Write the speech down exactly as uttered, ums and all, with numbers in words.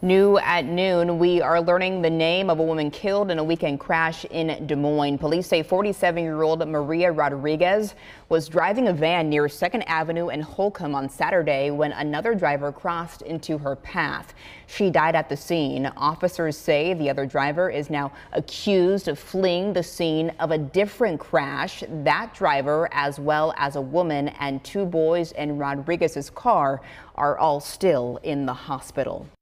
New at noon, we are learning the name of a woman killed in a weekend crash in Des Moines. Police say forty-seven-year-old Maria Rodriguez was driving a van near second Avenue and Holcomb on Saturday when another driver crossed into her path. She died at the scene. Officers say the other driver is now accused of fleeing the scene of a different crash. That driver, as well as a woman and two boys in Rodriguez's car, are all still in the hospital.